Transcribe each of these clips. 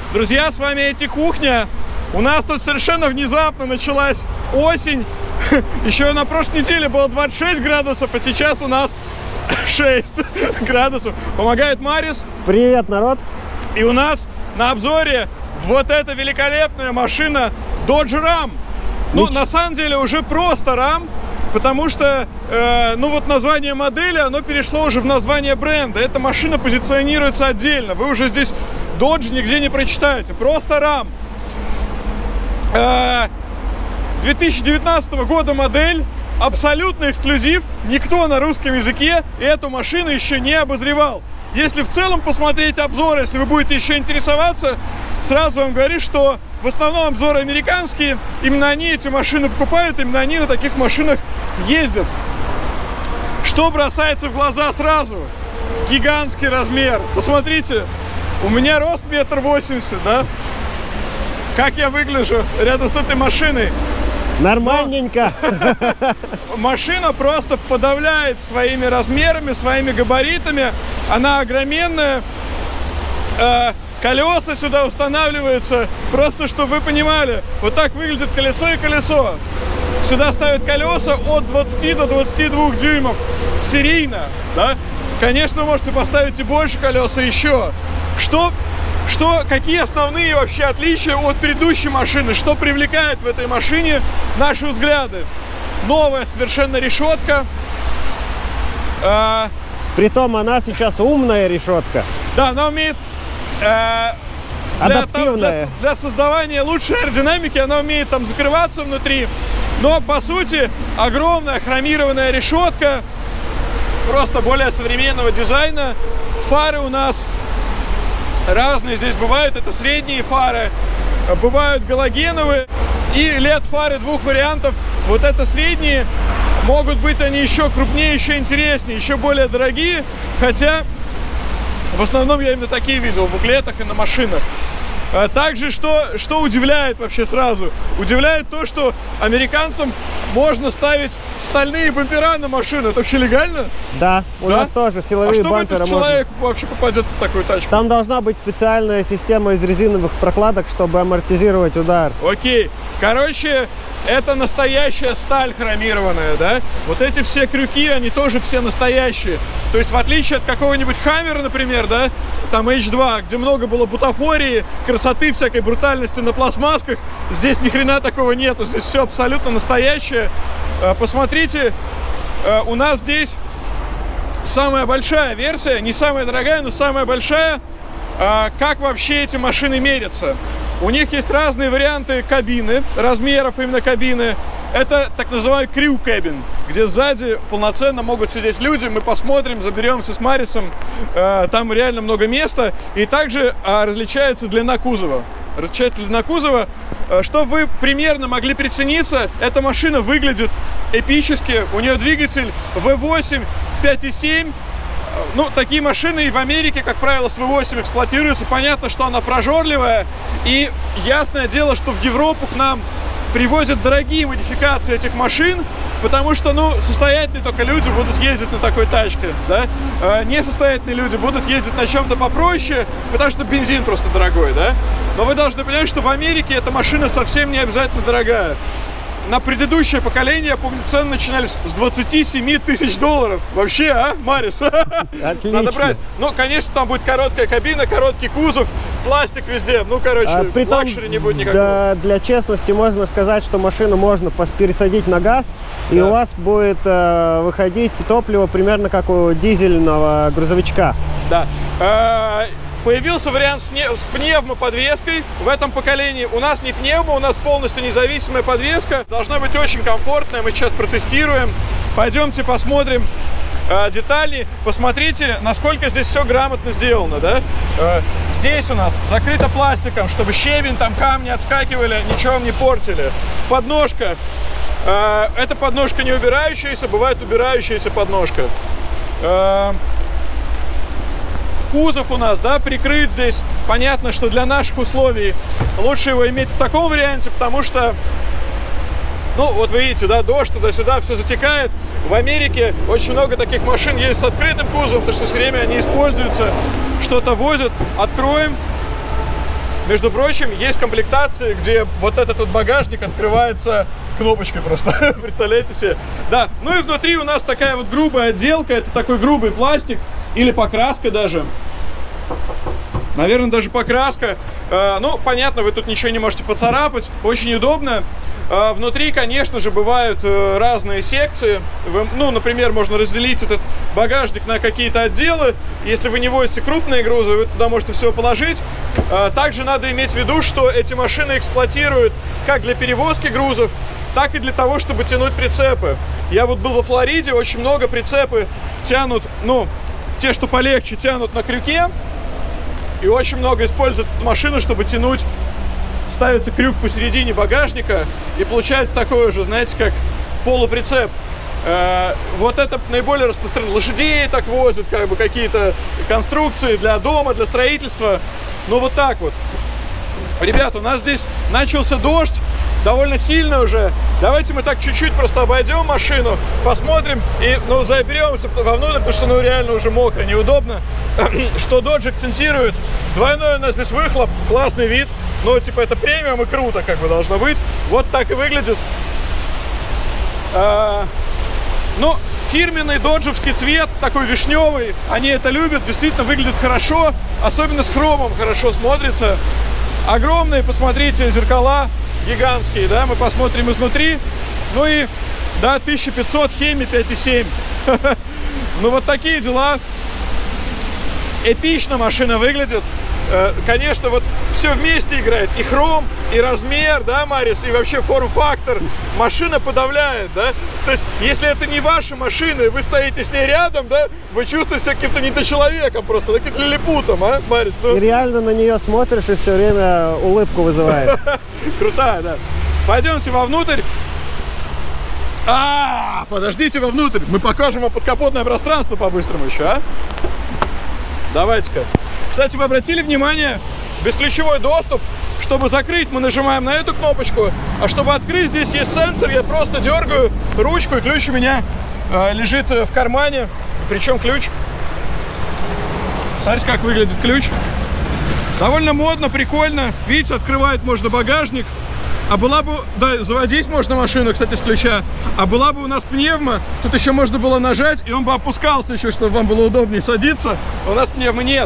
Друзья, с вами Эти Кухня. У нас тут совершенно внезапно началась осень. Еще на прошлой неделе было 26 градусов, а сейчас у нас 6 градусов. Помогает Марис. Привет, народ. И у нас на обзоре вот эта великолепная машина Dodge Ram. Ну, на самом деле уже просто Ram, потому что, ну вот название модели, оно перешло уже в название бренда. Эта машина позиционируется отдельно. Вы уже здесь Dodge нигде не прочитаете. Просто Ram. 2019 года модель. Абсолютно эксклюзив. Никто на русском языке эту машину еще не обозревал. Если в целом посмотреть обзор, если вы будете еще интересоваться, сразу вам говорю, что в основном обзоры американские. Именно они эти машины покупают, именно они на таких машинах ездят. Что бросается в глаза сразу? Гигантский размер. Посмотрите, у меня рост 1,80 м, да? Как я выгляжу рядом с этой машиной? Нормальненько. Машина просто подавляет своими размерами, своими габаритами. Она огроменная. Колеса сюда устанавливаются. Просто, чтобы вы понимали, вот так выглядит колесо и колесо. Сюда ставят колеса от 20 до 22 дюймов. Серийно, да? Конечно, вы можете поставить и больше колес, и еще. Какие основные вообще отличия от предыдущей машины? Что привлекает в этой машине наши взгляды? Новая совершенно решетка. Притом она сейчас умная решетка. Да, она умеет... адаптивная. Для создавания лучшей аэродинамики она умеет там закрываться внутри. Но, по сути, огромная хромированная решетка. Просто более современного дизайна. Фары у нас... разные здесь бывают, это средние фары, бывают галогеновые и LED-фары двух вариантов. Вот это средние, могут быть они еще крупнее, еще интереснее, еще более дорогие, хотя в основном я именно такие видел в буклетах и на машинах. Также, что удивляет вообще сразу? Удивляет то, что американцам можно ставить стальные бампера на машину. Это вообще легально? Да, у нас тоже силовые бамперы. А что человек вообще попадет в такую тачку? Там должна быть специальная система из резиновых прокладок, чтобы амортизировать удар. Окей. Короче, это настоящая сталь хромированная, да? Вот эти все крюки, они тоже все настоящие. То есть, в отличие от какого-нибудь Хаммера, например, да, там H2, где много было бутафории, красоты, всякой брутальности на пластмасках, здесь ни хрена такого нету. Здесь все абсолютно настоящее. Посмотрите, у нас здесь самая большая версия, не самая дорогая, но самая большая. Как вообще эти машины мерятся? У них есть разные варианты кабины, размеров именно кабины. Это так называемый crew cabin, где сзади полноценно могут сидеть люди. Мы посмотрим, заберемся с Марисом. Там реально много места. И также различается длина кузова. Различается длина кузова. Чтобы вы примерно могли прицениться, эта машина выглядит эпически. У нее двигатель V8 5.7. Ну, такие машины и в Америке, как правило, с V8 эксплуатируются. Понятно, что она прожорливая. И ясное дело, что в Европу к нам привозят дорогие модификации этих машин, потому что, ну, состоятельные только люди будут ездить на такой тачке, да? Несостоятельные люди будут ездить на чем-то попроще, потому что бензин просто дорогой, да? Но вы должны понять, что в Америке эта машина совсем не обязательно дорогая. На предыдущее поколение, я помню, цены начинались с 27 тысяч долларов. Вообще, а, Марис? Отлично. Надо брать. Ну, конечно, там будет короткая кабина, короткий кузов, пластик везде. Ну, короче, лакшери не будет никакого. Да, для честности можно сказать, что машину можно пересадить на газ, да. И у вас будет выходить топливо примерно как у дизельного грузовичка. Да. Появился вариант с пневмоподвеской. В этом поколении у нас не пневмо, у нас полностью независимая подвеска. Должна быть очень комфортная, мы сейчас протестируем. Пойдемте посмотрим детали. Посмотрите, насколько здесь все грамотно сделано, да? Здесь у нас закрыто пластиком, чтобы щебень, там камни отскакивали, ничего не портили. Подножка. Это подножка не убирающаяся, бывает убирающаяся подножка. Кузов у нас, да, прикрыт здесь. Понятно, что для наших условий лучше его иметь в таком варианте, потому что, ну, вот вы видите, да, дождь туда-сюда, все затекает. В Америке очень много таких машин есть с открытым кузовом, потому что все время они используются, что-то возят. Откроем. Между прочим, есть комплектации, где вот этот вот багажник открывается кнопочкой просто. Представляете себе? Да. Ну и внутри у нас такая вот грубая отделка. Это такой грубый пластик или покраска даже. Наверное, даже покраска. Ну, понятно, вы тут ничего не можете поцарапать. Очень удобно. Внутри, конечно же, бывают разные секции. Ну, например, можно разделить этот багажник на какие-то отделы. Если вы не возите крупные грузы, вы туда можете все положить. Также надо иметь в виду, что эти машины эксплуатируют как для перевозки грузов, так и для того, чтобы тянуть прицепы. Я вот был во Флориде, очень много прицепы тянут, ну, те, что полегче, тянут на крюке. И очень много используют машины, чтобы тянуть. Ставится крюк посередине багажника, и получается такое же, знаете, как полуприцеп. Вот это наиболее распространено. Лошадей так возят, как бы какие-то конструкции для дома, для строительства. Ну вот так вот. Ребята, у нас здесь начался дождь, довольно сильно уже. Давайте мы так чуть-чуть просто обойдем машину, посмотрим и, ну, заберемся вовнутрь, потому что, ну, реально уже мокро, неудобно. Что Dodge акцентирует? Двойной у нас здесь выхлоп, классный вид. Ну, типа, это премиум и круто, как бы, должно быть. Вот так и выглядит. Ну, фирменный доджевский цвет, такой вишневый. Они это любят, действительно выглядит хорошо. Особенно с хромом хорошо смотрится. Огромные, посмотрите, зеркала гигантские, да, мы посмотрим изнутри. Ну и, да, 1500 Hemi 5.7. Ну, вот такие дела. Эпично машина выглядит. Конечно, вот все вместе играет. И хром, и размер, да, Марис, и вообще форм-фактор. Машина подавляет, да. То есть, если это не ваша машина, и вы стоите с ней рядом, да, вы чувствуете себя каким-то недочеловеком просто, таким лилипутом, а, Марис? Ну... И реально на нее смотришь, и все время улыбку вызывает. Крутая, да. Пойдемте вовнутрь. Подождите вовнутрь. Мы покажем вам подкапотное пространство по-быстрому еще, а? Давайте-ка. Кстати, вы обратили внимание, бесключевой доступ. Чтобы закрыть, мы нажимаем на эту кнопочку, а чтобы открыть, здесь есть сенсор. Я просто дергаю ручку, и ключ у меня лежит в кармане. Причем ключ, смотрите, как выглядит ключ. Довольно модно, прикольно. Видите, открывает можно багажник. А была бы, да, заводить можно машину, кстати, с ключа. А была бы у нас пневма, тут еще можно было нажать, и он бы опускался еще, чтобы вам было удобнее садиться. У нас пневмы нет.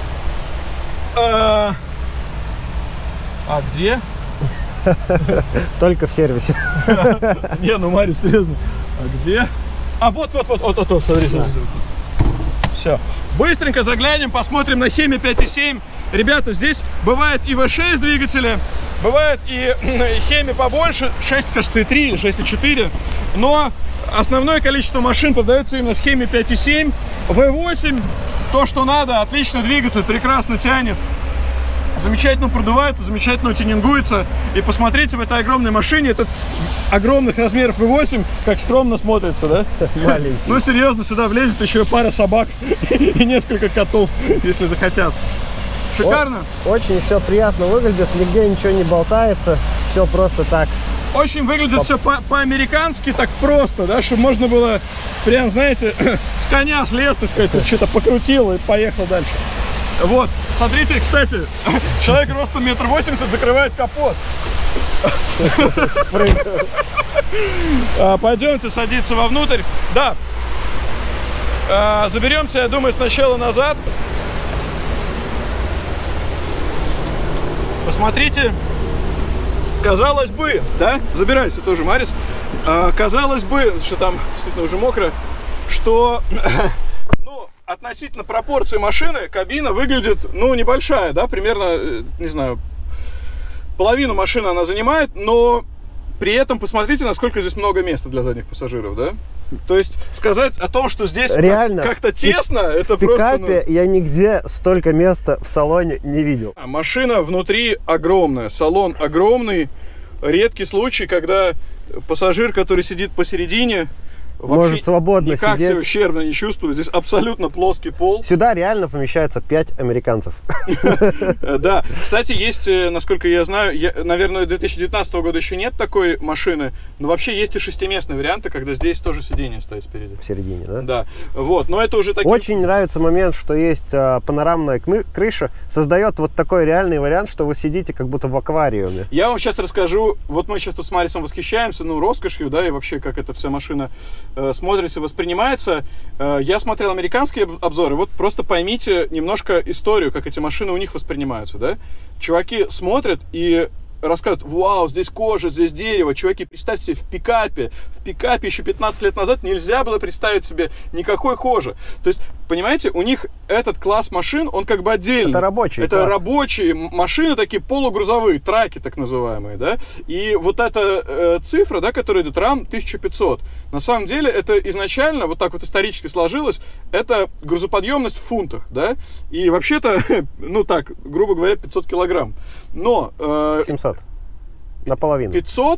Где? Только в сервисе. Не, ну, Мария, серьезно. Где? Вот, смотрите. Все. Быстренько заглянем, посмотрим на Hemi 5.7. Ребята, здесь бывает и V6 двигатели, бывает и Hemi побольше, 6, кажется, и 3 или 6,4. Но основное количество машин продается именно с Hemi 5.7. V8, то, что надо, отлично двигаться, прекрасно тянет. Замечательно продувается, замечательно тюнингуется. И посмотрите, в этой огромной машине, этот огромных размеров V8, как скромно смотрится, да? Маленький. Ну, серьезно, сюда влезет еще пара собак и несколько котов, если захотят. Шикарно. Очень все приятно выглядит, нигде ничего не болтается, все просто так. Очень выглядит все по-американски, так просто, да, чтобы можно было, прям, знаете, с коня слез, так сказать, что-то покрутил и поехал дальше. Вот, смотрите, кстати, человек ростом 1,80 м закрывает капот. Пойдемте садиться вовнутрь. Да, заберемся, я думаю, сначала назад. Посмотрите, казалось бы, да, забирайся тоже, Марис. Казалось бы, что там действительно уже мокро, что... Относительно пропорции машины, кабина выглядит, ну, небольшая, да, примерно, не знаю, половину машины она занимает, но при этом посмотрите, насколько здесь много места для задних пассажиров, да. То есть сказать о том, что здесь реально как-то тесно, это просто... В пикапе я нигде столько места в салоне не видел. Машина внутри огромная, салон огромный. Редкий случай, когда пассажир, который сидит посередине, может свободно никак сидеть. себя ущербно не чувствую. Здесь абсолютно плоский пол. Сюда реально помещается 5 американцев. Да, кстати, есть, насколько я знаю, наверное, 2019 года еще нет такой машины, но вообще есть и шестиместные варианты, когда здесь тоже сиденье стоит спереди. В середине, да? Да, вот, но это уже такие... Очень нравится момент, что есть панорамная крыша, создает вот такой реальный вариант, что вы сидите как будто в аквариуме. Я вам сейчас расскажу, вот мы сейчас тут с Марисом восхищаемся, ну, роскошью, да, и вообще, как эта вся машина смотрится, воспринимается. Я смотрел американские обзоры, вот просто поймите немножко историю, как эти машины у них воспринимаются, да. Чуваки смотрят и рассказывают: вау, здесь кожа, здесь дерево. Чуваки, представьте себе, в пикапе еще 15 лет назад нельзя было представить себе никакой кожи. То есть, понимаете, у них этот класс машин, он как бы отдельный. Это рабочий Это класс. рабочие машины, такие полугрузовые, траки так называемые, да. И вот эта цифра, да, которая идет, RAM 1500, на самом деле это изначально, вот так вот исторически сложилось, это грузоподъемность в фунтах, да. И вообще-то, ну так, грубо говоря, 500 килограмм. Но... 700. Наполовину. 500,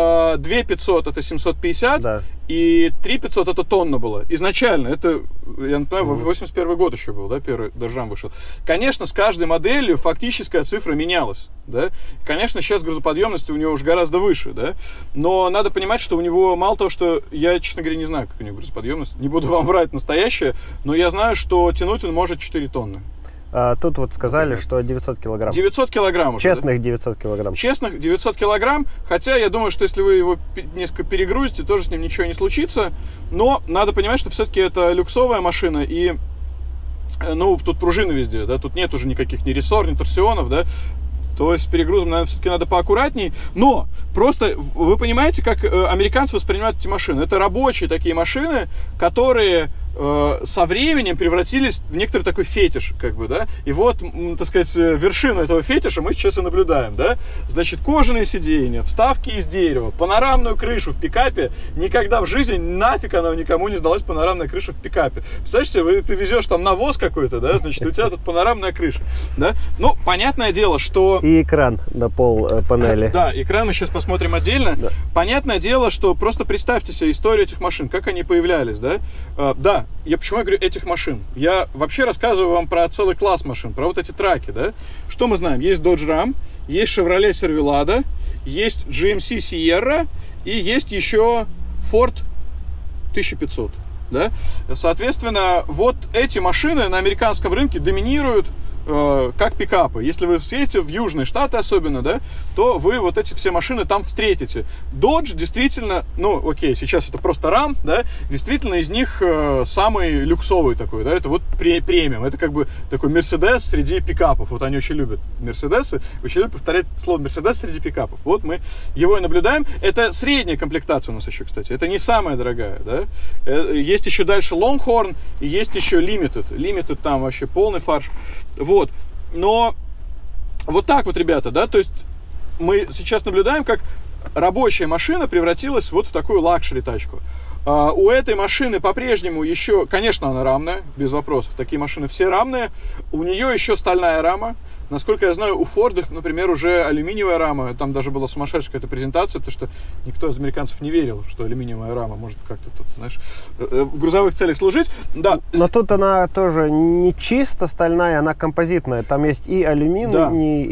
2500 это 750, Да. и 3500 это тонна было. Изначально, это, я напоминаю, 81 год еще был, да, первый Dodge вышел. Конечно, с каждой моделью фактическая цифра менялась, да. Конечно, сейчас грузоподъемность у него уже гораздо выше, да. Но надо понимать, что у него мало того, что я, честно говоря, не знаю, как у него грузоподъемность, не буду вам врать настоящее, но я знаю, что тянуть он может 4 тонны. Тут вот сказали, что 900 килограмм. 900 килограмм уже, Честных, да? 900 килограмм. Честных 900 килограмм, хотя я думаю, что если вы его несколько перегрузите, тоже с ним ничего не случится. Но надо понимать, что все-таки это люксовая машина, и, ну, тут пружины везде, да, тут нет уже никаких ни рессор, ни торсионов, да. То есть с перегрузом, наверное, все-таки надо поаккуратней. Но просто вы понимаете, как американцы воспринимают эти машины. Это рабочие такие машины, которые со временем превратились в некоторый такой фетиш, как бы, да. И вот, так сказать, вершину этого фетиша мы сейчас и наблюдаем, да. Значит, кожаные сиденья, вставки из дерева, панорамную крышу в пикапе. Никогда в жизни нафиг она никому не сдалась, панорамная крыша в пикапе. Представляете, ты везешь там навоз какой-то, да, значит, у тебя тут панорамная крыша, да. Ну, понятное дело, что... И экран на пол панели. Да, экран мы сейчас посмотрим отдельно. Да. Понятное дело, что просто представьте себе историю этих машин, как они появлялись, да. Да, я почему я говорю этих машин? Я вообще рассказываю вам про целый класс машин, про вот эти траки, да. Что мы знаем? Есть Dodge Ram, есть Chevrolet Cervelado, есть GMC Sierra и есть еще Ford 1500, да. Соответственно, вот эти машины на американском рынке доминируют как пикапы. Если вы встретите в Южные Штаты особенно, да, то вы вот эти все машины там встретите. Dodge действительно, ну, окей, сейчас это просто Ram, да, действительно из них самый люксовый такой, да, это вот премиум, это как бы такой Mercedes среди пикапов. Вот они очень любят Мерседесы, очень любят повторять слово Mercedes среди пикапов. Вот мы его и наблюдаем. Это средняя комплектация у нас еще, кстати, это не самая дорогая, да. Есть еще дальше Longhorn и есть еще Limited. Limited там вообще полный фарш. Вот, но вот так вот, ребята, да, то есть мы сейчас наблюдаем, как рабочая машина превратилась вот в такую лакшери тачку. У этой машины по-прежнему еще, конечно, она рамная, без вопросов, такие машины все рамные, у нее еще стальная рама. Насколько я знаю, у Ford, например, уже алюминиевая рама. Там даже была сумасшедшая какая-то презентация, потому что никто из американцев не верил, что алюминиевая рама может как-то тут, знаешь, в грузовых целях служить. Да. Но тут она тоже не чисто стальная, она композитная. Там есть и алюминий, да,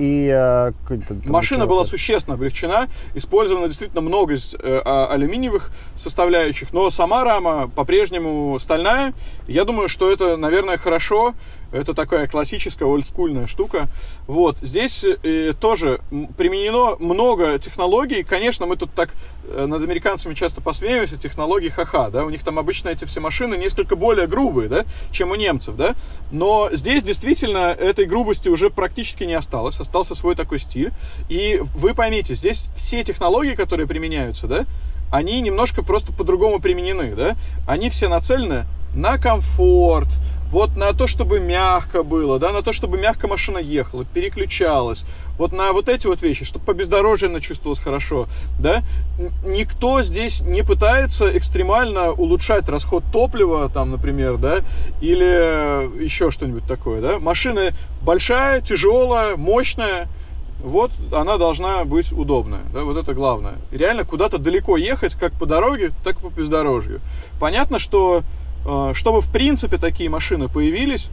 и... Машина была существенно облегчена. Использовано действительно много алюминиевых составляющих, но сама рама по-прежнему стальная. Я думаю, что это, наверное, хорошо. Это такая классическая олдскульная штука. Вот, здесь тоже применено много технологий. Конечно, мы тут так над американцами часто посмеиваемся, технологии ха-ха, да, у них там обычно эти все машины несколько более грубые, да, чем у немцев, да, но здесь действительно этой грубости уже практически не осталось, остался свой такой стиль. И вы поймите, здесь все технологии, которые применяются, да, они немножко просто по-другому применены, да, они все нацелены на комфорт, вот на то, чтобы мягко было, да, на то, чтобы мягко машина ехала, переключалась, вот на вот эти вот вещи, чтобы по бездорожью она чувствовалась хорошо, да. Никто здесь не пытается экстремально улучшать расход топлива, там, например, да, или еще что-нибудь такое, да. Машина большая, тяжелая, мощная, вот она должна быть удобная, да, вот это главное. И реально куда-то далеко ехать, как по дороге, так и по бездорожью. Понятно, что чтобы в принципе такие машины появились,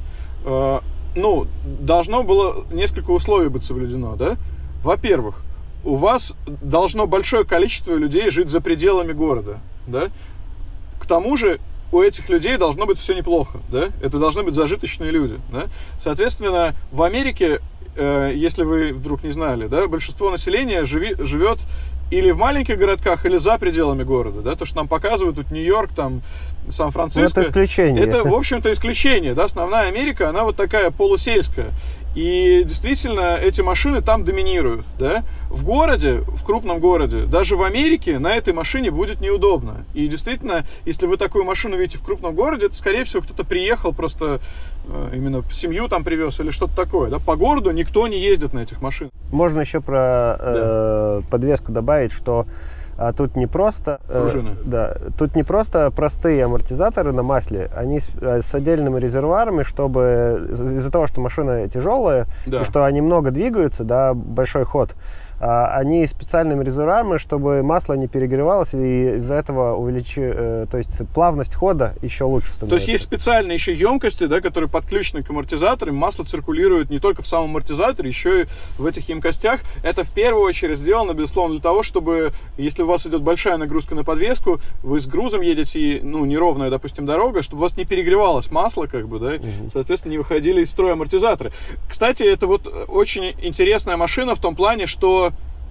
ну, должно было несколько условий быть соблюдено, да. Во-первых, у вас должно большое количество людей жить за пределами города, да. К тому же у этих людей должно быть все неплохо, да. Это должны быть зажиточные люди, да. Соответственно, в Америке, если вы вдруг не знали, да, большинство населения живет или в маленьких городках, или за пределами города, да, то, что нам показывают тут Нью-Йорк, там, Сан-Франциско. Это исключение. Это, в общем-то, исключение, да, основная Америка, она вот такая полусельская. И действительно, эти машины там доминируют, да. В городе, в крупном городе, даже в Америке на этой машине будет неудобно. И действительно, если вы такую машину видите в крупном городе, это, скорее всего, кто-то приехал, просто именно семью там привез или что-то такое, да. По городу никто не ездит на этих машинах. Можно еще про подвеску добавить, что тут не просто тут не просто простые амортизаторы на масле, они с отдельными резервуарами, чтобы из-за того, что машина тяжелая, и что они много двигаются, да, большой ход, они специальными резервуарами, чтобы масло не перегревалось, и из-за этого то есть плавность хода еще лучше становится. То есть есть специальные еще емкости, да, которые подключены к амортизаторам, масло циркулирует не только в самом амортизаторе, еще и в этих емкостях. Это в первую очередь сделано, безусловно, для того, чтобы, если у вас идет большая нагрузка на подвеску, вы с грузом едете, ну, неровная, допустим, дорога, чтобы у вас не перегревалось масло, как бы, да, соответственно, не выходили из строя амортизаторы. Кстати, это вот очень интересная машина в том плане, что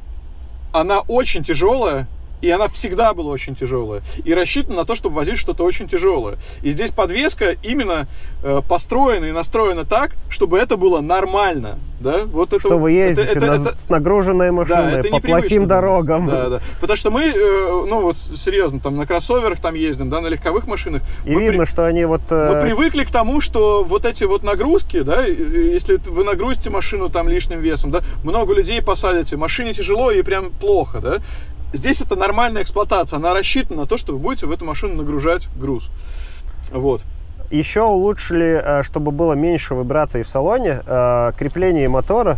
она очень тяжелая, и она всегда была очень тяжелая, и рассчитана на то, чтобы возить что-то очень тяжелое. И здесь подвеска именно построена и настроена так, чтобы это было нормально, да? Вот это, что вы ездите с нагруженной машиной, да, по плохим дорогам. Да, да. Потому что мы, ну вот серьезно, там на кроссоверах там ездим, да, на легковых машинах. И видно, что они вот... Мы привыкли к тому, что вот эти вот нагрузки, да, если вы нагрузите машину там лишним весом, да, много людей посадите, машине тяжело и прям плохо, да. Здесь это нормальная эксплуатация, она рассчитана на то, что вы будете в эту машину нагружать груз. Вот. Еще улучшили, чтобы было меньше вибраций в салоне, крепление мотора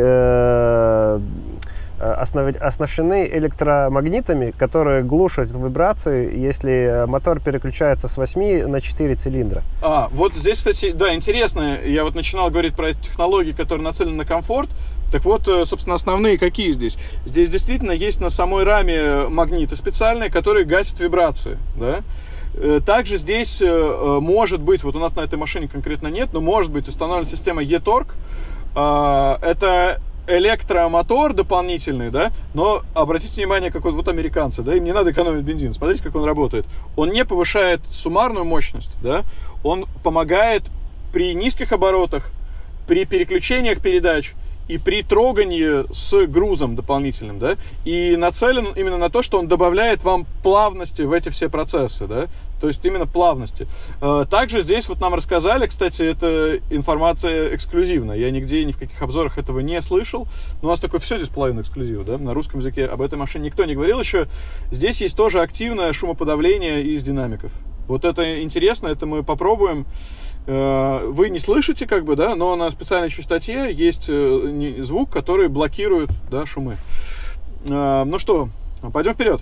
оснащены электромагнитами, которые глушат вибрации, если мотор переключается с 8 на 4 цилиндра. Вот здесь, кстати, да, интересно, я вот начинал говорить про эти технологии, которые нацелены на комфорт. Так вот, собственно, основные какие здесь? Здесь действительно есть на самой раме магниты специальные, которые гасят вибрации, да? Также здесь может быть, вот у нас на этой машине конкретно нет, но может быть установлена система e-torque. Это электромотор дополнительный, да, но обратите внимание, как вот американцы, да, им не надо экономить бензин. Смотрите, как он работает. Он не повышает суммарную мощность, да, он помогает при низких оборотах, при переключениях передач и при трогании с грузом дополнительным, да, и нацелен именно на то, что он добавляет вам плавности в эти все процессы, да, то есть именно плавности. Также здесь вот нам рассказали, кстати, это информация эксклюзивная, я нигде ни в каких обзорах этого не слышал, но у нас такое все здесь половина эксклюзива, да, на русском языке об этой машине никто не говорил еще. Здесь есть тоже активное шумоподавление из динамиков. Вот это интересно, это мы попробуем. Вы не слышите, как бы, да, но на специальной частоте есть звук, который блокирует, да, шумы. Ну что, пойдем вперед.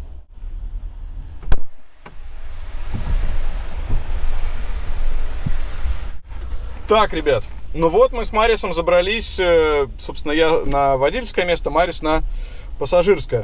Так, ребят, ну вот мы с Марисом забрались, собственно, я на водительское место, Марис на пассажирское.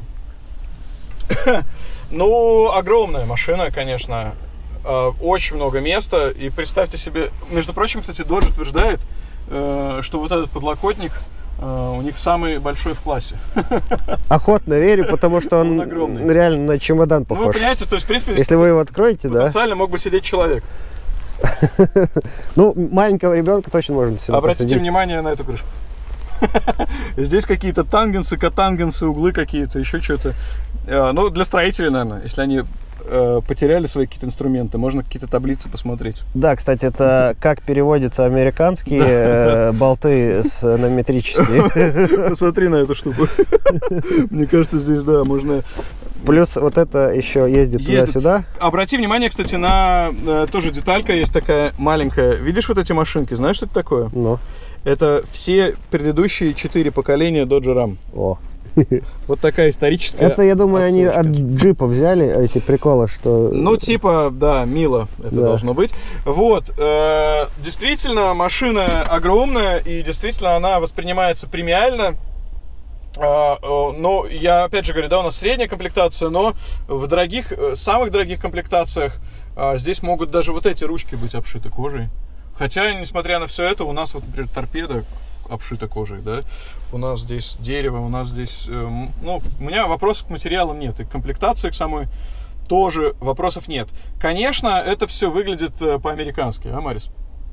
Ну, огромная машина, конечно. Очень много места, и представьте себе, между прочим, кстати, Dodge утверждает, что вот этот подлокотник у них самый большой в классе. Охотно верю, потому что он огромный, реально на чемодан похож. Ну, вы понимаете, то есть, в принципе, если вы его откроете, потенциально мог бы сидеть человек. Ну, маленького ребенка точно можно сюда Обратите посадить. внимание на эту крышку. Здесь какие-то тангенсы, котангенсы, углы какие-то, еще что-то. Ну, для строителей, наверное, если они потеряли свои какие-то инструменты, можно какие-то таблицы посмотреть. Да, кстати, это как переводятся американские болты на метрические. Посмотри на эту штуку. Мне кажется, здесь, да, можно Плюс вот это еще ездит туда-сюда. Обрати внимание, кстати, на тоже деталька есть такая маленькая. Видишь вот эти машинки? Знаешь, что это такое? Ну. Это все предыдущие 4 поколения Dodge Ram. О. Вот такая историческая. Это, я думаю, отсылочка. Они от джипа взяли эти приколы, что... Ну, типа, да, мило это должно быть. Вот. Действительно, машина огромная, и действительно она воспринимается премиально. Но я опять же говорю, да, у нас средняя комплектация, но в дорогих, самых дорогих комплектациях здесь могут даже вот эти ручки быть обшиты кожей. Хотя, несмотря на все это, у нас вот, например, торпеда обшита кожей, да, у нас здесь дерево, у нас здесь, ну, у меня вопросов к материалам нет, и к комплектации к самой тоже вопросов нет. Конечно, это все выглядит по-американски, а, Марис?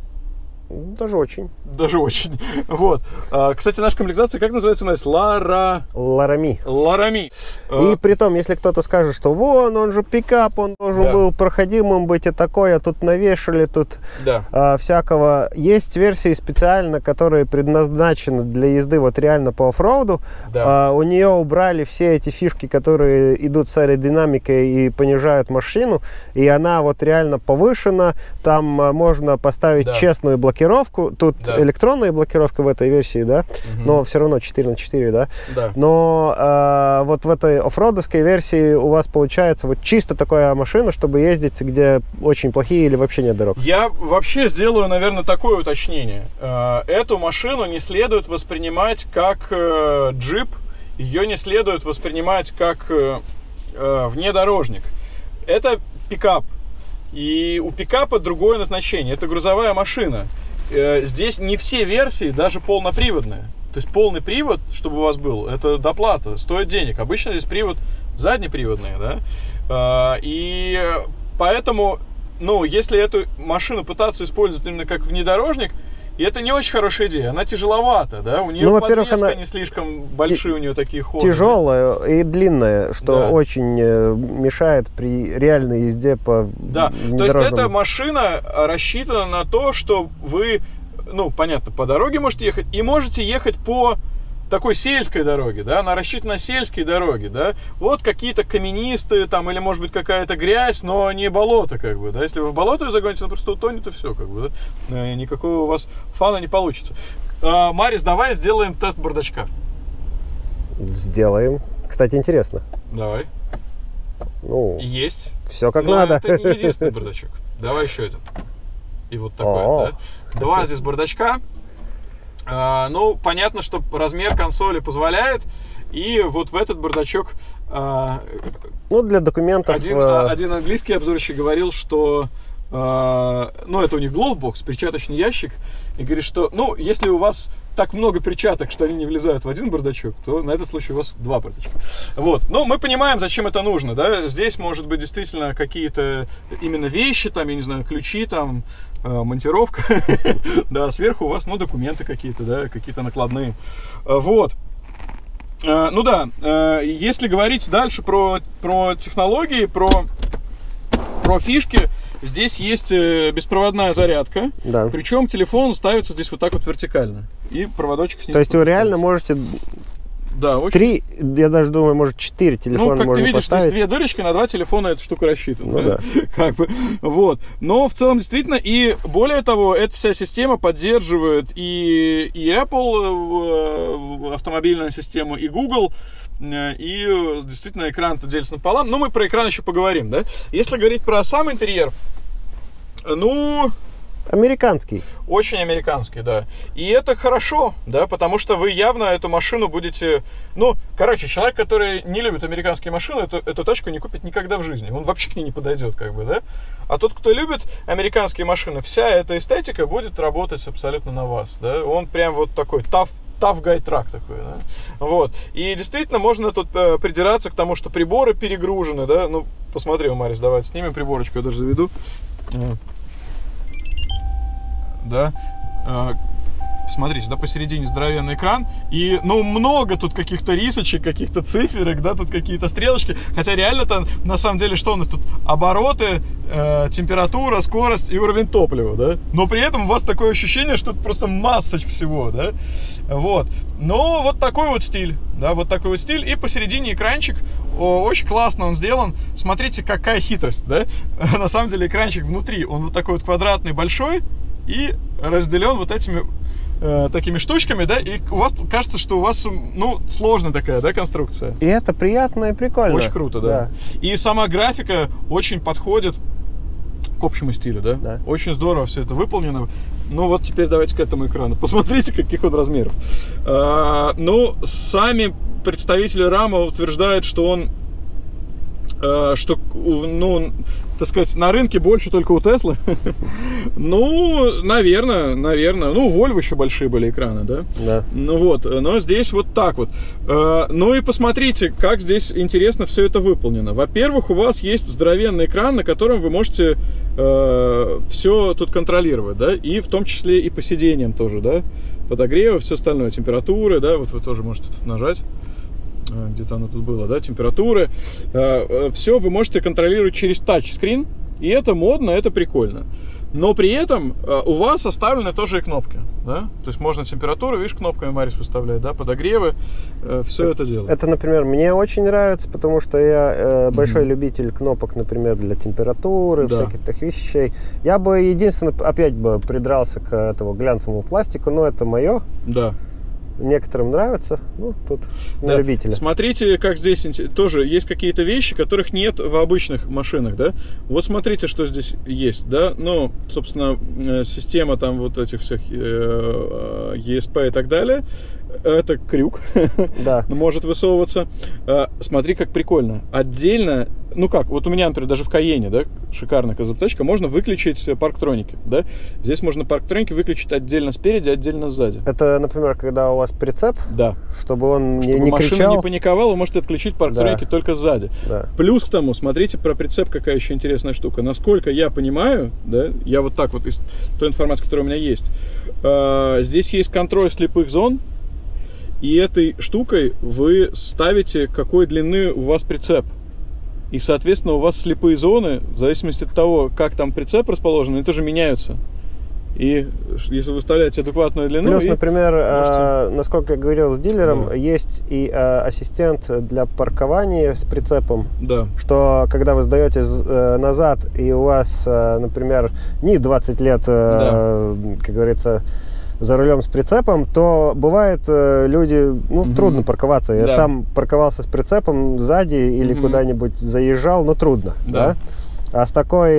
Даже очень. Даже очень. Вот. Кстати, наша комплектация, как называется, Марис? Ларами. Ларами. И при том, если кто-то скажет, что вон, он же пикап, он должен был проходимым быть и такое, а тут навешали, тут всякого. Есть версии специально, которые предназначены для езды вот реально по оффроуду. У нее убрали все эти фишки, которые идут с аэродинамикой и понижают машину, и она вот реально повышена. Там можно поставить честную блокировку. Тут электронная блокировка в этой версии, да, но все равно 4×4, да. Но вот в этой оффроудовской версии у вас получается вот чисто такая машина, чтобы ездить, где очень плохие или вообще нет дорог. Я вообще сделаю, наверное, такое уточнение. Эту машину не следует воспринимать как джип, ее не следует воспринимать как внедорожник. Это пикап. И у пикапа другое назначение. Это грузовая машина. Здесь не все версии даже полноприводные. То есть полный привод, чтобы у вас был, это доплата, стоит денег. Обычно здесь привод заднеприводный, да. И поэтому, ну, если эту машину пытаться использовать именно как внедорожник, и это не очень хорошая идея, она тяжеловата, да, у нее, ну, подвеска не слишком большие, у нее такие ходы. Тяжелая и длинная, что очень мешает при реальной езде по внедорожному. То есть эта машина рассчитана на то, что вы, ну, понятно, по дороге можете ехать, и можете ехать по такой сельской дороге, да, она рассчитана на сельские дороги, да, вот какие-то каменистые там, или может быть какая-то грязь, но не болото, как бы, да, если вы в болото ее загоните, она просто утонет и все, как бы, да, никакого у вас фана не получится. Марис, давай сделаем тест бардачка. Сделаем. Кстати, интересно. Давай. Ну, есть. Все как надо. Это не единственный бардачок. Давай еще один. И вот такой, да. 2 здесь бардачка. Ну, понятно, что размер консоли позволяет. И вот в этот бардачок... ну, для документов... Один английский обзорщик говорил, что... ну, это у них гловбокс, перчаточный ящик. И говорит, что, ну, если у вас так много перчаток, что они не влезают в один бардачок, то на этот случай у вас 2 бардачка. Вот. Но мы понимаем, зачем это нужно, да. Здесь, может быть, действительно какие-то именно вещи, там, я не знаю, ключи, там, монтировка. Да, сверху у вас, ну, документы какие-то, да, какие-то накладные. Вот. Ну да, если говорить дальше про технологии, про фишки, здесь есть беспроводная зарядка, причем телефон ставится здесь вот так вот вертикально, и проводочек снизу. То есть вы реально можете... Да, очень... 3, я даже думаю, может 4 телефона. Ну, как можно ты видишь, поставить. здесь 2 дырочки, на 2 телефона эта штука рассчитана. Ну, да. Как бы, вот. Но в целом действительно, и более того, эта вся система поддерживает и Apple автомобильную систему, и Google, и действительно экран-то делится напополам. Но мы про экран еще поговорим, да? Если говорить про сам интерьер, ну... Американский. Очень американский, да. И это хорошо, да, потому что вы явно эту машину будете... Ну, короче, человек, который не любит американские машины, эту тачку не купит никогда в жизни. Он вообще к ней не подойдет, как бы, да. А тот, кто любит американские машины, вся эта эстетика будет работать абсолютно на вас, да. Он прям вот такой tough guy truck такой, да? Вот. И действительно можно тут придираться к тому, что приборы перегружены, да. Ну, посмотри, Марис, давайте снимем приборочку, я даже заведу. Да, Смотрите, да, посередине здоровенный экран, и, ну, много тут каких-то рисочек, каких-то циферок, да, тут какие-то стрелочки, хотя реально-то, на самом деле, что у нас тут? Обороты, температура, скорость и уровень топлива, да, но при этом у вас такое ощущение, что это просто масса всего, да, вот, но вот такой вот стиль, да, вот такой вот стиль, и посередине экранчик, очень классно он сделан, смотрите, какая хитрость, да, на самом деле экранчик внутри, он вот такой вот квадратный, большой, и разделен вот этими такими штучками, да, и у вас кажется, что у вас, ну, сложная такая, да, конструкция. И это приятно и прикольно. Очень круто, да. И сама графика очень подходит к общему стилю, да? Очень здорово все это выполнено. Ну вот теперь давайте к этому экрану. Посмотрите, каких он размеров. Ну, сами представители РАМа утверждают, что он, ну, так сказать, на рынке больше только у Теслы. Ну, наверное. Ну, у Volvo еще большие были экраны, да? Да. Ну вот, но здесь вот так вот. Ну и посмотрите, как здесь интересно все это выполнено. Во-первых, у вас есть здоровенный экран, на котором вы можете все тут контролировать, да? И в том числе и по сиденьям тоже, да? Подогрева, все остальное, температуры, да? Вот вы тоже можете тут нажать. Где-то оно тут было, да, температуры. Все вы можете контролировать через тачскрин, и это модно, это прикольно. Но при этом у вас оставлены тоже и кнопки, да? То есть можно температуру, видишь, кнопками Марис выставляет, да, подогревы, все это делает. Это, например, мне очень нравится, потому что я большой любитель кнопок, например, для температуры, всяких таких вещей. Я бы единственно опять бы придрался к этому глянцевому пластику, но это мое. Да. Некоторым нравится, ну, тут на любителя. Смотрите, как здесь тоже есть какие-то вещи, которых нет в обычных машинах, да. Вот смотрите, что здесь есть, да. Ну, собственно, система там вот этих всех ESP и так далее. Это крюк, да. Может высовываться. Смотри, как прикольно. Отдельно, ну как, вот у меня, например, даже в Кайене, да, шикарная КЗПТ-очка, можно выключить парктроники, да. Здесь можно парктроники выключить отдельно спереди, отдельно сзади. Это, например, когда у вас прицеп, да, чтобы он не машина кричал, не паниковала, вы можете отключить парктроники только сзади. Да. Плюс к тому, смотрите про прицеп, какая еще интересная штука. Насколько я понимаю, да, я вот так вот из той информации, которая у меня есть, здесь есть контроль слепых зон. И этой штукой вы ставите, какой длины у вас прицеп. И, соответственно, у вас слепые зоны, в зависимости от того, как там прицеп расположен, они тоже меняются. И если вы выставляете адекватную длину... Плюс, например, насколько я говорил с дилером, есть и ассистент для паркования с прицепом. Да. Что, когда вы сдаете назад, и у вас, например, не 20 лет, как говорится, за рулем с прицепом, то бывает, люди, ну, трудно парковаться. Я сам парковался с прицепом сзади или куда-нибудь заезжал, но трудно. Да. А с такой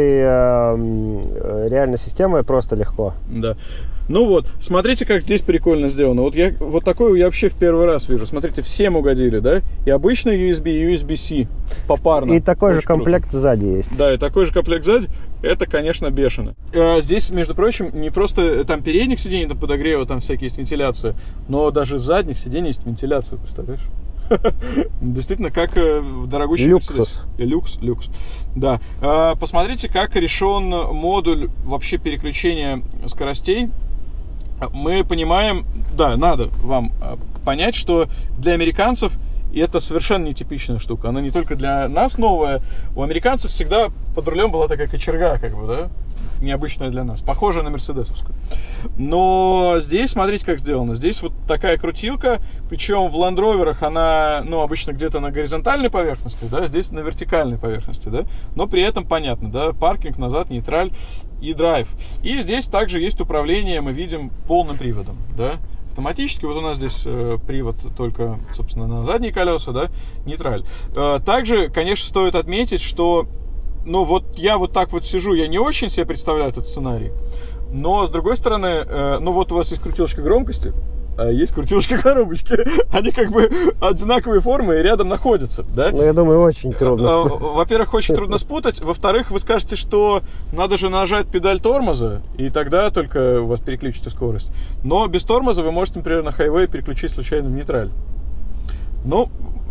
реальной системой просто легко. Да. Ну вот, смотрите, как здесь прикольно сделано. Вот такой я вообще в первый раз вижу. Смотрите, всем угодили, да? И обычный USB, и USB-C попарно. И такой же комплект круто. Сзади есть. Да, и такой же комплект сзади. Это, конечно, бешено. Здесь, между прочим, не просто там передних сидений до подогрева, там всякие есть вентиляции, но даже задних сидений есть вентиляция, представляешь? Действительно, как в дорогущий Мерседес. Люкс. Да. Посмотрите, как решен модуль вообще переключения скоростей. Мы понимаем, да, надо вам понять, что для американцев это совершенно нетипичная штука. Она не только для нас новая. У американцев всегда под рулем была такая кочерга, как бы, да, необычная для нас, похожая на мерседесовскую. Но здесь, смотрите, как сделано. Здесь вот такая крутилка, причем в Land Rover'ах она, ну, обычно где-то на горизонтальной поверхности, да, здесь на вертикальной поверхности, да, но при этом понятно, да, паркинг, назад, нейтраль и драйв. И здесь также есть управление, мы видим, полным приводом, да, автоматически. Вот у нас здесь привод только, собственно, на задние колеса, да, нейтраль. Также, конечно, стоит отметить, что, ну, вот я вот так вот сижу, я не очень себе представляю этот сценарий, но, с другой стороны, ну, вот у вас есть крутилочка громкости, а есть крутилочка коробочки. Они как бы одинаковые формы и рядом находятся, да? Ну, я думаю, очень трудно. Во-первых, очень трудно спутать. Во-вторых, вы скажете, что надо же нажать педаль тормоза, и тогда только у вас переключится скорость. Но без тормоза вы можете, например, на хайвее переключить случайно в нейтраль. Ну,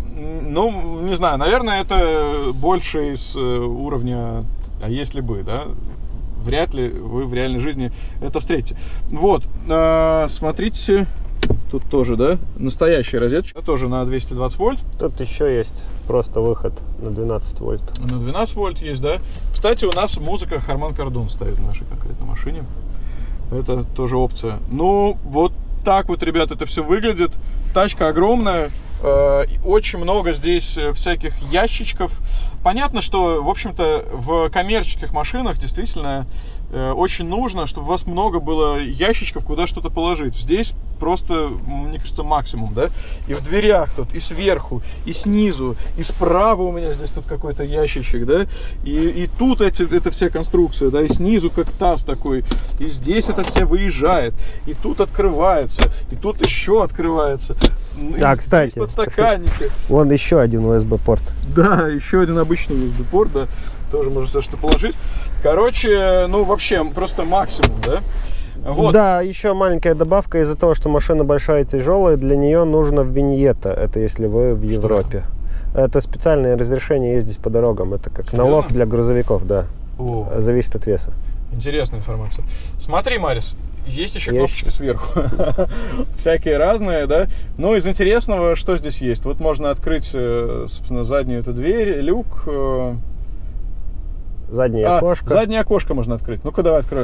не знаю, наверное, это больше из уровня «а если бы», да? вряд ли вы в реальной жизни это встретите. Вот, смотрите, тут тоже, да, настоящая розеточка, тоже на 220 вольт. Тут еще есть просто выход на 12 вольт. На 12 вольт есть, да. Кстати, у нас музыка Harman Kardon стоит в нашей конкретной машине. Это тоже опция. Ну, вот так вот, ребят, это все выглядит. Тачка огромная. Очень много здесь всяких ящичков. Понятно, что, в общем-то, в коммерческих машинах действительно очень нужно, чтобы у вас много было ящичков, куда что-то положить. Здесь просто, мне кажется, максимум, да? И в дверях тут, и сверху, и снизу, и справа у меня здесь тут какой-то ящичек, да? И тут это вся конструкция, да? И снизу как таз такой, и здесь это все выезжает, и тут открывается, и тут еще открывается. Да, кстати, подстаканники. Вон еще один USB-порт. Да, еще один обычный USB-порт, да. Тоже можно сюда что положить. Короче, ну вообще просто максимум, да? Вот. Да, еще маленькая добавка. Из-за того, что машина большая и тяжелая, для нее нужно виньетта. Это если вы в Европе. Это специальное разрешение ездить по дорогам. Это как Серьезно? налог для грузовиков, да. О. Зависит от веса. Интересная информация. Смотри, Марис, есть еще кнопочки сверху. Всякие разные, да? Но из интересного, что здесь есть? Вот можно открыть, собственно, заднюю эту дверь, люк. Заднее окошко. Заднее окошко можно открыть. Ну-ка, давай откроем.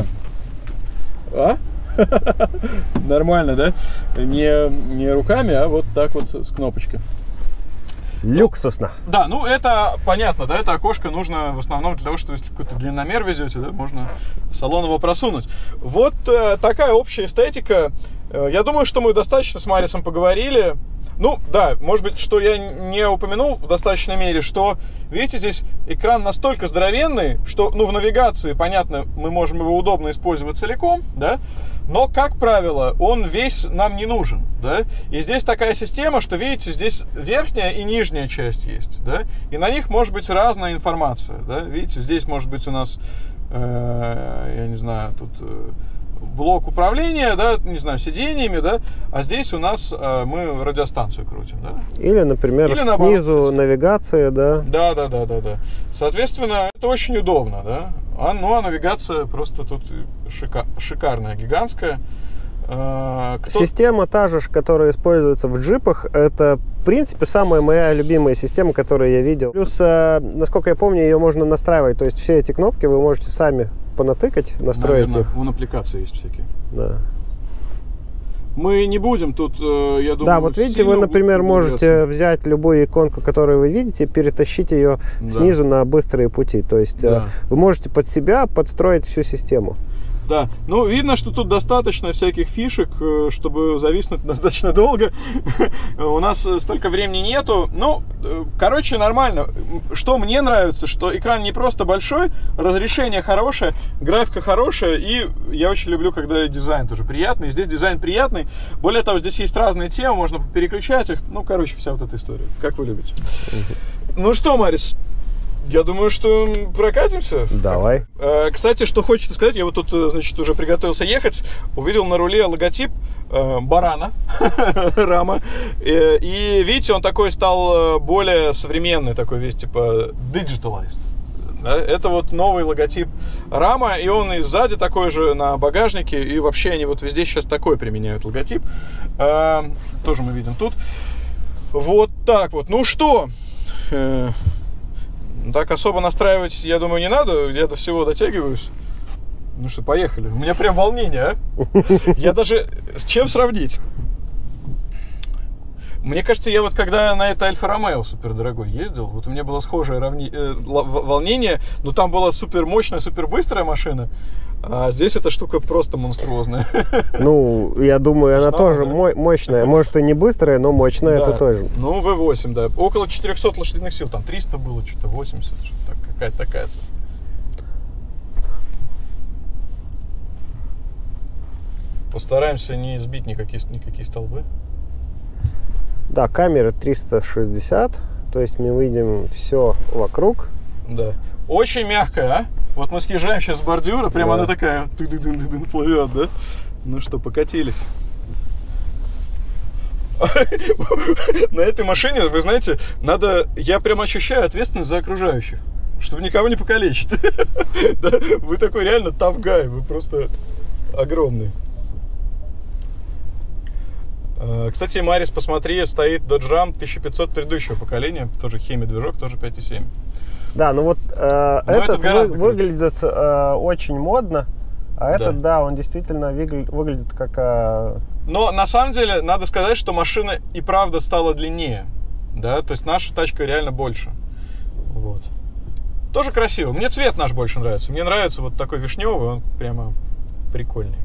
Нормально, да? Не руками, а вот так вот с кнопочки. Люксусно. Да, ну это понятно, да, это окошко нужно в основном для того, что если какой-то длинномер везете, да, можно в салон его просунуть. Вот такая общая эстетика. Я думаю, что мы достаточно с Марисом поговорили. Ну, да, может быть, что я не упомянул в достаточной мере, что, видите, здесь экран настолько здоровенный, что, ну, в навигации, понятно, мы можем его удобно использовать целиком, да, но, как правило, он весь нам не нужен, да, и здесь такая система, что, видите, здесь верхняя и нижняя часть есть, да, и на них может быть разная информация, да, видите, здесь может быть у нас, я не знаю, тут... блок управления, да, не знаю, сиденьями, да, а здесь у нас мы радиостанцию крутим, да. Или, например, снизу навигация, да. Да. Соответственно, это очень удобно, да. А навигация просто тут шикарная, гигантская. Система та же, которая используется в джипах, это, в принципе, самая моя любимая система, которую я видел. Плюс, насколько я помню, ее можно настраивать, то есть все эти кнопки вы можете сами понатыкать, настроить. Наверное, их. Вон аппликации есть всякие. Да. Мы не будем тут, я думаю... Да, вот видите, вы, например, можете взять любую иконку, которую вы видите, перетащить ее снизу на быстрые пути. То есть вы можете под себя подстроить всю систему. Да, ну видно, что тут достаточно всяких фишек, чтобы зависнуть достаточно долго. У нас столько времени нету. Ну, короче, нормально. Что мне нравится, что экран не просто большой, разрешение хорошее, графика хорошая, и я очень люблю, когда дизайн тоже приятный. Здесь дизайн приятный. Более того, здесь есть разные темы, можно переключать их. Ну, короче, вся вот эта история. Как вы любите. Ну что, Марис? Я думаю, что прокатимся. Давай. Кстати, что хочется сказать, я вот тут, значит, уже приготовился ехать, увидел на руле логотип барана, рама, и видите, он такой стал более современный, такой весь типа digitalized. Да? Это вот новый логотип рама, и он и сзади такой же на багажнике, и вообще они вот везде сейчас такой применяют логотип. Тоже мы видим тут. Вот так вот. Ну что... Так особо настраивать, я думаю, не надо. Я до всего дотягиваюсь. Ну что, поехали. У меня прям волнение, а? Я даже... С чем сравнить? Мне кажется, я вот когда на это Альфа Ромео супер дорогой ездил, вот у меня было схожее волнение, но там была супер мощная, супер быстрая машина. А здесь эта штука просто монструозная. Ну, я думаю, она тоже мощная. Может, и не быстрая, но мощная, это тоже. Ну, V8, да. Около 400 лошадиных сил. Там 300 было, что-то 80. Что-то какая-то такая. Постараемся не сбить никакие столбы. Да, камера 360. То есть мы видим все вокруг. Да. Очень мягкая, а? Вот мы съезжаем сейчас с бордюра, прямо она такая плывет, да? Ну что, покатились. На этой машине, вы знаете, я прям ощущаю ответственность за окружающих. чтобы никого не покалечить. Вы такой реально tough guy, вы просто огромный. Кстати, Марис, посмотри, стоит Dodge Ram 1500 предыдущего поколения, тоже хеми-движок, тоже 5.7. Да, ну вот этот выглядит очень модно, а этот, да, он действительно выглядит как... Но на самом деле, надо сказать, что машина и правда стала длиннее, да, то есть наша тачка реально больше. Вот. Тоже красиво. Мне цвет наш больше нравится. Мне нравится вот такой вишневый, он прямо прикольный.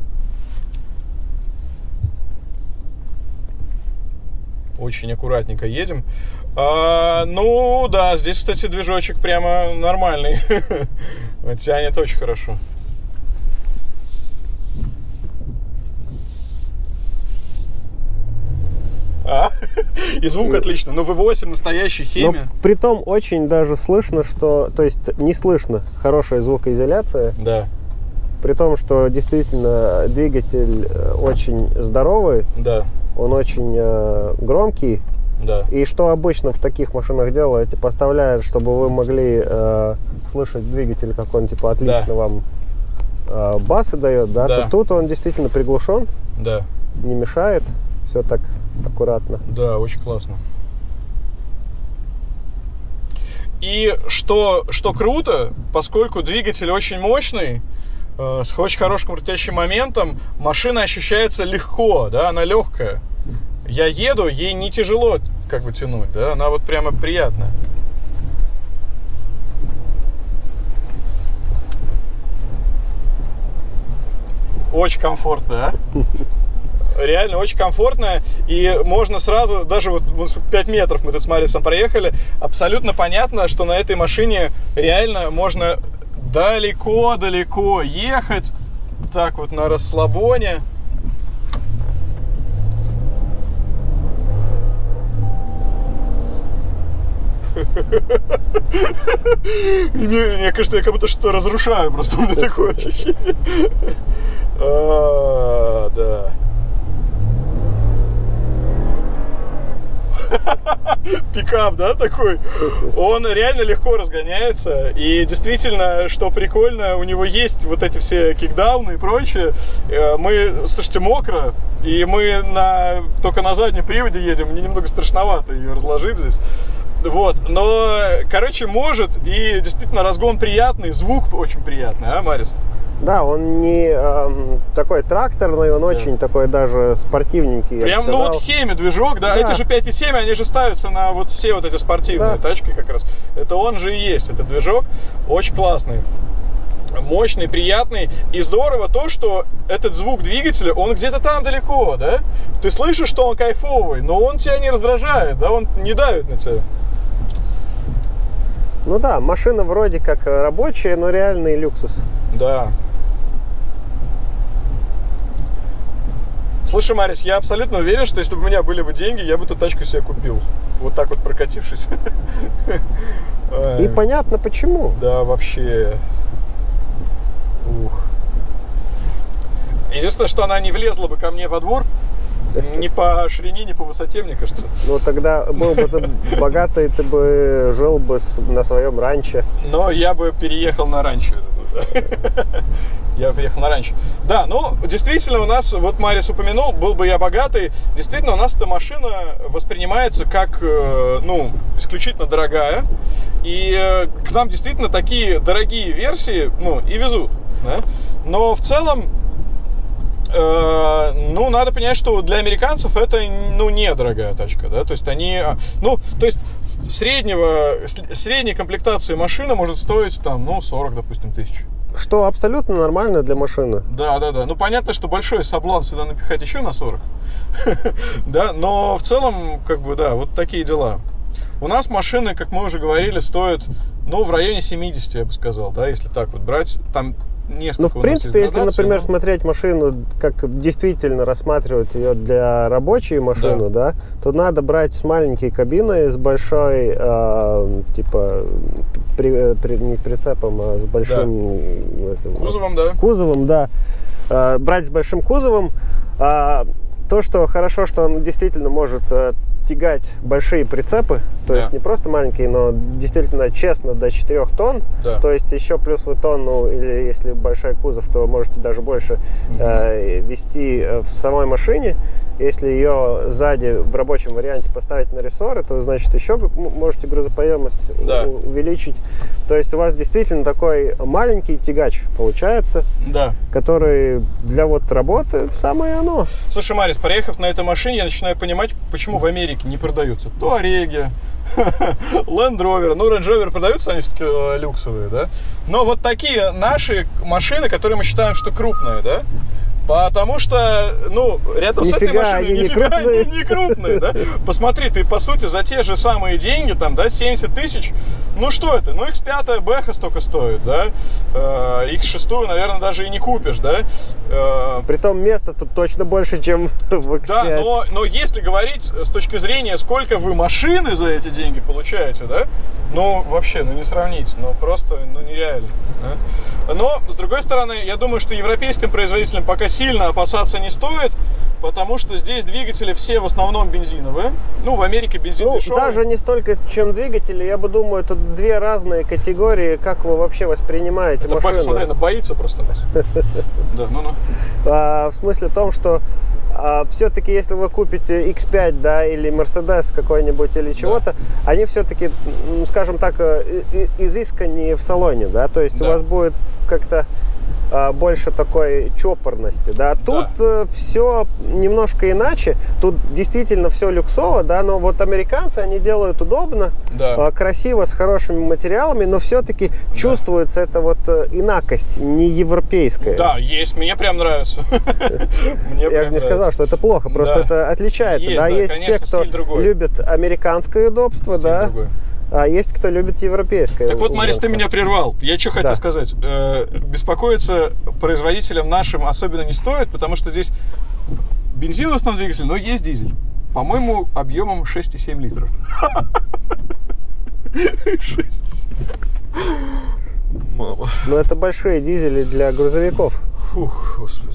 Очень аккуратненько едем. Ну, да, здесь, кстати, движочек прямо нормальный. Тянет очень хорошо. И звук отлично. Но V8 настоящий, хемия. Притом очень даже слышно, что... То есть не слышно хорошая звукоизоляция. Да. При том, что действительно двигатель очень здоровый. Да. Он очень громкий. Да. И что обычно в таких машинах делают, поставляют, чтобы вы могли слышать двигатель, как он типа отлично вам басы дает, да? То тут он действительно приглушен, да. Не мешает, все так аккуратно. Да, очень классно. И что круто, поскольку двигатель очень мощный, с очень хорошим крутящим моментом, машина ощущается легко, да, она легкая. Я еду, ей не тяжело как бы тянуть, да, она вот прямо приятная. Очень комфортно, а? Реально очень комфортно, и можно сразу, даже вот 5 метров мы тут с Марисом проехали, абсолютно понятно, что на этой машине реально можно далеко-далеко ехать, так вот на расслабоне. Мне кажется, я как будто что-то разрушаю, просто у меня такое ощущение. Да. Пикап, да, такой. Он реально легко разгоняется. И действительно, что прикольно, у него есть вот эти все кикдауны и прочее. Мы, слушайте, мокро, и мы только на заднем приводе едем. Мне немного страшновато ее разложить здесь. Вот, но, короче, может, и действительно разгон приятный, звук очень приятный, а, Марис? Да, он не такой тракторный, он очень такой даже спортивненький. Прям, ну вот хеми движок, да, эти же 5.7, они же ставятся на вот все вот эти спортивные тачки как раз. Это он же и есть, этот движок, очень классный. Мощный, приятный. И здорово то, что этот звук двигателя, он где-то там далеко, да? Ты слышишь, что он кайфовый, но он тебя не раздражает, да, он не давит на тебя. Ну да, машина вроде как рабочая, но реальный люксус. Да. Слушай, Марис, я абсолютно уверен, что если бы у меня были бы деньги, я бы эту тачку себе купил. Вот так вот прокатившись. И понятно почему. Да, вообще. Ух. Единственное, что она не влезла бы ко мне во двор. Ни по ширине, ни по высоте, мне кажется. Ну, тогда был бы ты богатый, ты бы жил бы на своем ранчо. Но я бы переехал на ранчо. Я приехал на ранчо. Да, ну, действительно, у нас, вот Марис упомянул, был бы я богатый. Действительно, у нас эта машина воспринимается как, ну, исключительно дорогая. И к нам действительно такие дорогие версии, ну, и везут. Да? Но в целом, ну, надо понять, что для американцев это, ну, недорогая тачка, да, то есть они, ну, то есть средней комплектации машина может стоить там, ну, 40, допустим, тысяч. Что абсолютно нормально для машины. Да, да, да. Ну, понятно, что большой соблазн сюда напихать еще на 40. Да, но в целом, как бы, да, вот такие дела. У нас машины, как мы уже говорили, стоят, ну, в районе 70, я бы сказал, да, если так вот брать, там несколько. Ну, в принципе, если, например, смотреть машину, как действительно рассматривать ее для рабочей машины, да, то надо брать с маленькой кабиной, с большой, типа, не прицепом, а с большим кузовом, да. Кузовом, да. Брать с большим кузовом. То, что хорошо, что он действительно может тягать большие прицепы, то есть не просто маленькие, но действительно честно до 4 тонн, то есть еще плюс вы тонну, или если большой кузов, то можете даже больше вести в самой машине. Если ее сзади в рабочем варианте поставить на рессоры, то значит еще можете грузоподъемность увеличить. То есть у вас действительно такой маленький тягач получается, который для вот работы самое оно. Слушай, Марис, проехав на этой машине, я начинаю понимать, почему в Америке не продаются Туареги, Land Rover. Ну, Range Rover продаются, они все-таки люксовые, да? Но вот такие наши машины, которые мы считаем, что крупные, да? Потому что, ну, рядом с этой машиной нифига они не крупные, да? Посмотри, ты, по сути, за те же самые деньги, там, да, 70 тысяч, ну, что это? Ну, X5 Бэха столько стоит, да? X6, наверное, даже и не купишь, да? Притом места тут точно больше, чем в X5. Да, но если говорить с точки зрения, сколько вы машины за эти деньги получаете, да? Ну, вообще, ну, не сравнить, ну, просто, ну, нереально, да? Но, с другой стороны, я думаю, что европейским производителям пока сильно опасаться не стоит, потому что здесь двигатели все в основном бензиновые. Ну, в Америке бензин дешевый. Даже не столько, чем двигатели, я бы думаю, это две разные категории, как вы вообще воспринимаете машину. Бэха, смотри, она боится просто нас. Да, ну-ну. В смысле том, что все-таки, если вы купите X5, да, или Mercedes какой-нибудь, или чего-то, они все-таки, скажем так, изысканнее в салоне, да, то есть у вас будет как-то больше такой чопорности, да. Тут все немножко иначе, тут действительно все люксово, да, но вот американцы, они делают удобно, красиво, с хорошими материалами, но все-таки чувствуется эта вот инакость, не европейская. Да, есть, мне прям нравится. Я же не сказал, что это плохо, просто это отличается, да, есть те, кто любит американское удобство, да. А есть кто любит европейское. Так вот, Марис, ты меня прервал. Я что хотел сказать. Беспокоиться производителям нашим особенно не стоит, потому что здесь бензин в основном двигатель, но есть дизель. По-моему, объемом 6,7 литров. 6,7. Мама. Но это большие дизели для грузовиков. Фух, господи.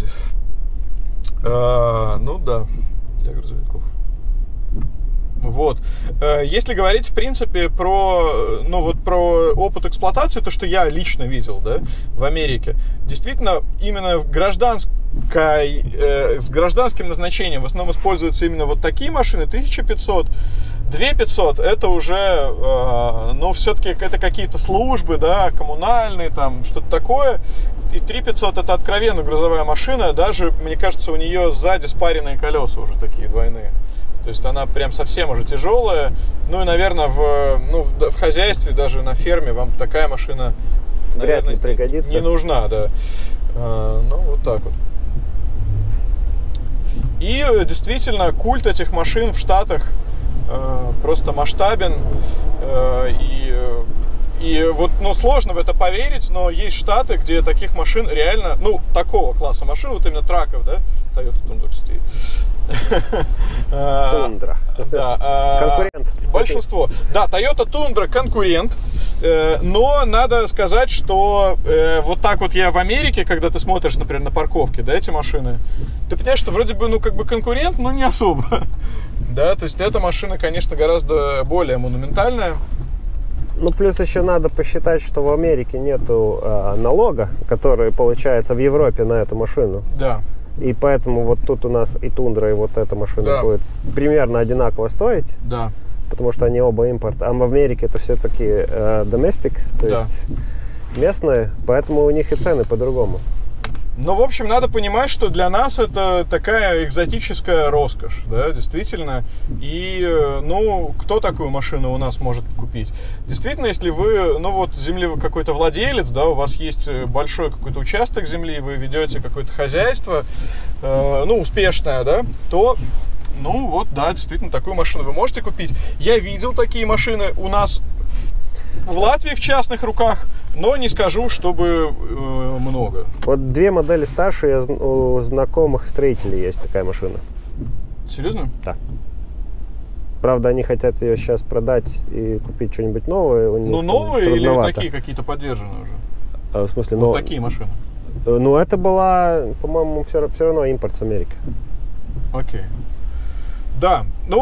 Ну да, для грузовиков. Вот. Если говорить, в принципе, про, ну, вот про опыт эксплуатации, то, что я лично видел, да, в Америке, действительно, именно в с гражданским назначением в основном используются именно вот такие машины, 1500, 2500, это уже, ну, все-таки это какие-то службы, да, коммунальные, там, что-то такое. И 3500 это откровенно грузовая машина, даже, мне кажется, у нее сзади спаренные колеса уже такие двойные. То есть она прям совсем уже тяжелая. Ну и, наверное, в хозяйстве, даже на ферме, вам такая машина, наверное, вряд ли пригодится. Не нужна, да. Ну, вот так вот. И действительно, культ этих машин в Штатах просто масштабен. И вот, ну, сложно в это поверить, но есть штаты, где таких машин реально, ну, такого класса машин, вот именно траков, да, Toyota Tundra, кстати. Тундра. Да. Конкурент. Большинство. Да, Toyota Tundra конкурент, но надо сказать, что вот так вот я в Америке, когда ты смотришь, например, на парковке, да, эти машины, ты понимаешь, что вроде бы, ну, как бы конкурент, но не особо. Да, то есть эта машина, конечно, гораздо более монументальная. Ну, плюс еще надо посчитать, что в Америке нету налога, который получается в Европе на эту машину. Да. И поэтому вот тут у нас и Тундра, и вот эта машина будет примерно одинаково стоить. Да. Потому что они оба импорт. А в Америке это все-таки domestic, то есть местные, поэтому у них и цены по-другому. Ну, в общем, надо понимать, что для нас это такая экзотическая роскошь, да, действительно. И, ну, кто такую машину у нас может купить? Действительно, если вы, ну, вот, земли какой-то владелец, да, у вас есть большой какой-то участок земли, вы ведете какое-то хозяйство, ну, успешное, да, то, ну, вот, да, действительно, такую машину вы можете купить. Я видел такие машины у нас в Латвии в частных руках, но не скажу, чтобы много. Вот две модели старше, у знакомых строителей есть такая машина. Серьезно? Да. Правда, они хотят ее сейчас продать и купить что-нибудь новое. У них, ну, новые или такие какие-то поддержанные уже? В смысле, вот такие машины? Ну, это была, по-моему, все равно импорт с Америки. Окей. Да, ну,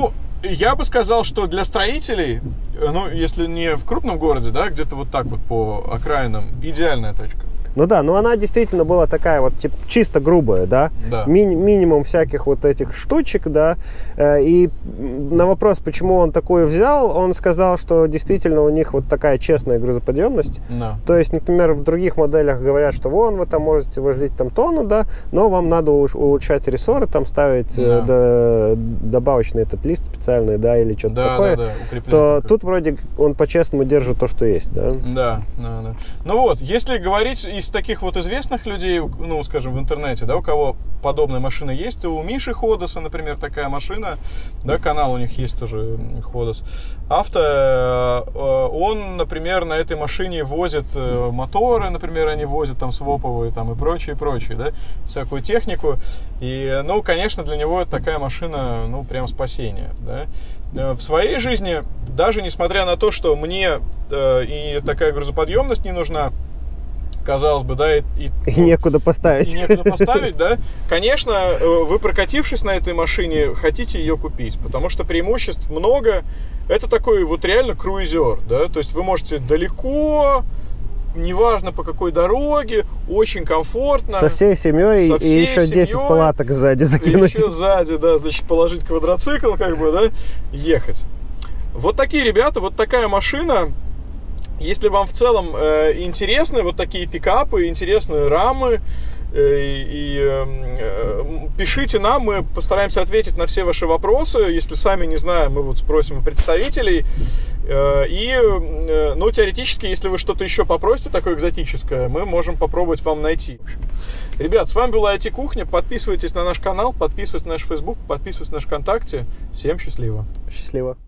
я бы сказал, что для строителей, ну, если не в крупном городе, да, где-то вот так вот по окраинам, идеальная тачка. Ну да, но она действительно была такая вот типа, чисто грубая, да, минимум всяких вот этих штучек, да, и на вопрос, почему он такую взял, он сказал, что действительно у них вот такая честная грузоподъемность, то есть, например, в других моделях говорят, что вон вы там можете возить там тонну, да, но вам надо улучшать рессоры, там ставить добавочный этот лист специальный, да, или что-то такое, то тут вроде он по-честному держит то, что есть, да. Да. Ну вот, если говорить из таких вот известных людей, ну, скажем, в интернете, да, у кого подобная машина есть, у Миши Ходоса, например, такая машина, да, канал у них есть тоже, Ходос Авто, он, например, на этой машине возит моторы, например, они возят там своповые там и прочее, да, всякую технику, и, ну, конечно, для него такая машина, ну, прям спасение, да. В своей жизни, даже несмотря на то, что мне и такая грузоподъемность не нужна, казалось бы, да, и некуда поставить. И некуда поставить, да. Конечно, вы, прокатившись на этой машине, хотите ее купить, потому что преимуществ много. Это такой вот реально круизер, да, то есть вы можете далеко, неважно по какой дороге, очень комфортно. Со всей семьей и еще 10 палаток сзади закинуть. Еще сзади, да, значит, положить квадроцикл, как бы, да, ехать. Вот такие ребята, вот такая машина. Если вам в целом интересны вот такие пикапы, интересны рамы, пишите нам, мы постараемся ответить на все ваши вопросы. Если сами не знаем, мы вот спросим у представителей. Ну, теоретически, если вы что-то еще попросите такое экзотическое, мы можем попробовать вам найти. В общем, ребят, с вами была IT-кухня. Подписывайтесь на наш канал, подписывайтесь на наш Facebook, подписывайтесь на наш ВКонтакте. Всем счастливо. Счастливо.